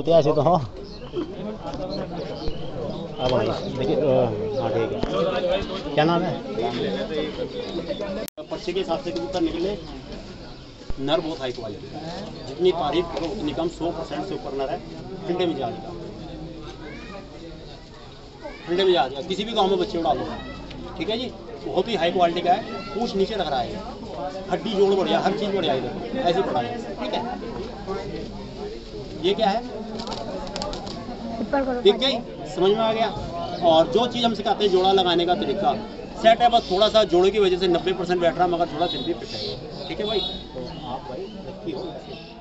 होते हैं ऐसे तो। हाँ अब भाई देखिए, हाँ ठीक है। क्या नाम है? पर्चे के हिसाब से कबूतर निकले। नर बहुत हाई क्वालिटी है, जितनी तारीफ करो उतनी कम। 100% से ऊपर नर है। ठंडे मिजाज का, ठंडे मिजाज का किसी भी गांव में बच्चे उड़ा लो। ठीक है जी, बहुत ही हाई क्वालिटी का है। पूछ नीचे रख रहा है, हड्डी जोड़ बढ़िया, हर चीज़ बढ़िया इधर ऐसी पड़ा है। ठीक है, ये क्या है? ठीक है, समझ में आ गया। और जो चीज़ हम सिखाते हैं जोड़ा लगाने का तरीका सेट है, बस थोड़ा सा जोड़े की वजह से 90% बैठ रहा, मगर थोड़ा फिर भी फिट है। ठीक है भाई, तो आप भाई लकी हो।